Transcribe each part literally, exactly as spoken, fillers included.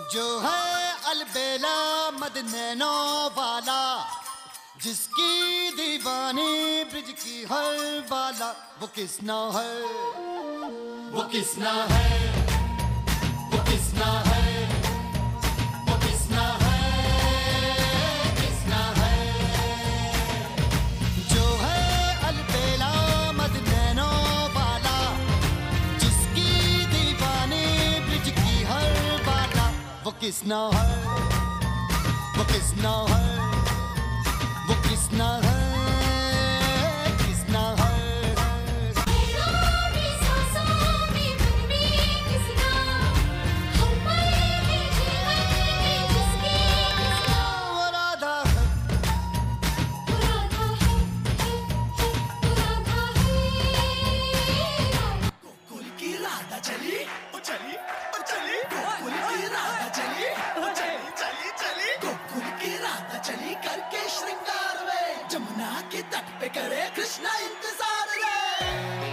जो है अलबेला मद नैनो वाला, जिसकी दीवानी ब्रिज की हर बाला, वो किसना है, वो किसना है, वो किसना है, वो किसना है, किसना है। जो है अलबेला मद नैनो वाला, जिसकी दीवानी ब्रिज की हर बाला, वो किसना है, वो किसना है, वो किसना है, किसना है। के तट पे करे कृष्णा इंतजार रे।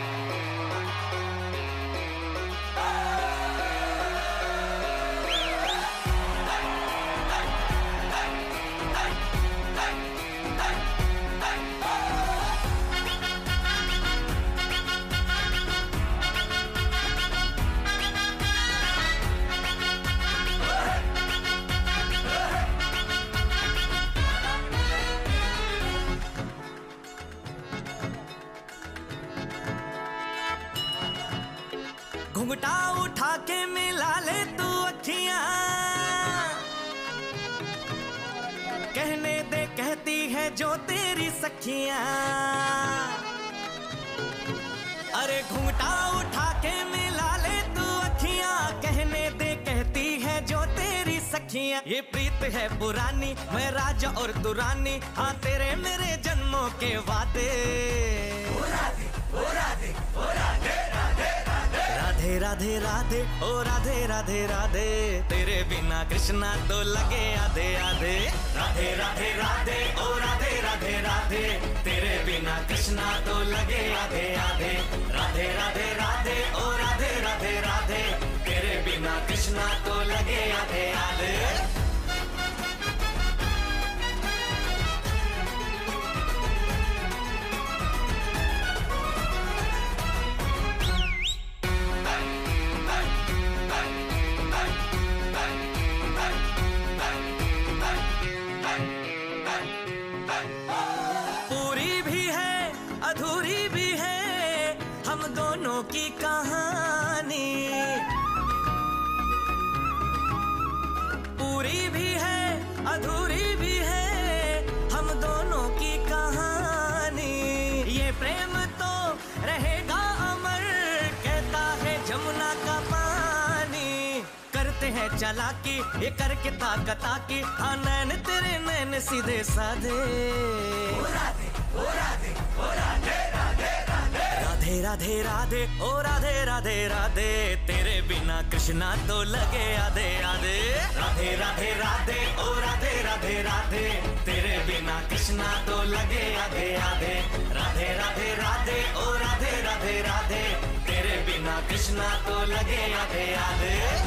घुंघटा उठा के मिला ले तू अखियां, कहने दे कहती है जो तेरी सखियां। अरे घुंघटा उठा के मिला ले तू अखियां, कहने दे कहती है जो तेरी सखियां। ये प्रीत है पुरानी, मैं राजा और दुरानी, हाँ तेरे मेरे जन्मों के वादे। ओ राधे ओ राधे ओ राधे राधे राधे राधे राधे ओ राधे राधे राधे, तेरे बिना कृष्णा तो लगे आधे आधे। राधे राधे राधे ओ राधे राधे राधे, तेरे बिना कृष्णा तो लगे आधे आधे। राधे राधे राधे ओ राधे राधे राधे, तेरे बिना कृष्णा तो लगे आधे आधे। पूरी भी है अधूरी भी है हम दोनों की कहानी, पूरी भी है अधूरी भी है हम दोनों की कहानी। ये प्रेम तो रहेगा अमर, कहता है जमुना का पानी। करते हैं चालाकी ये करके ताकता की, हाँ नैन तेरे नैन सीधे साधे। ओ राधे ओ राधे ओ राधे राधे राधे राधे राधे राधे ओ राधे राधे राधे, तेरे बिना कृष्णा तो लगे आधे आधे। राधे राधे राधे ओ राधे राधे राधे, तेरे बिना कृष्णा तो लगे आधे आधे। राधे राधे राधे ओ राधे राधे राधे, तेरे बिना कृष्णा तो लगे आधे आधे।